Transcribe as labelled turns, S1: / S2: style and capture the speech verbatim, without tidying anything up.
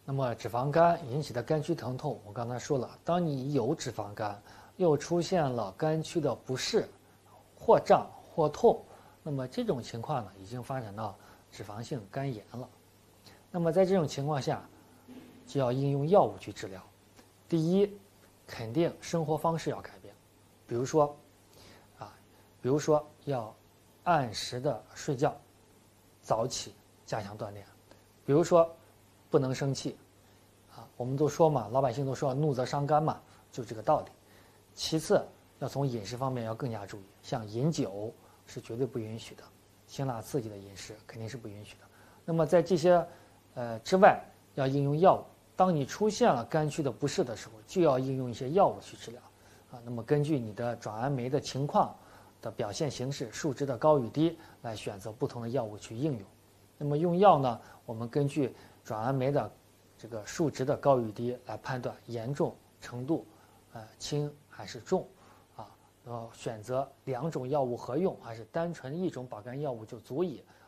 S1: 那么脂肪肝引起的肝区疼痛，我刚才说了，当你有脂肪肝，又出现了肝区的不适，或胀或痛，那么这种情况呢，已经发展到脂肪性肝炎了。那么在这种情况下，就要应用药物去治疗。第一，肯定生活方式要改变，比如说，啊，比如说要按时的睡觉，早起，加强锻炼。比如说，不能生气，啊，我们都说嘛，老百姓都说怒则伤肝嘛，就这个道理。其次，要从饮食方面要更加注意，像饮酒是绝对不允许的，辛辣刺激的饮食肯定是不允许的。那么在这些呃之外，要应用药物。当你出现了肝区的不适的时候，就要应用一些药物去治疗，啊，那么根据你的转氨酶的情况的表现形式、数值的高与低来选择不同的药物去应用。那么用药呢，我们根据转氨酶的这个数值的高与低来判断严重程度，呃轻还是重，啊，然后选择两种药物合用还是单纯一种保肝药物就足以，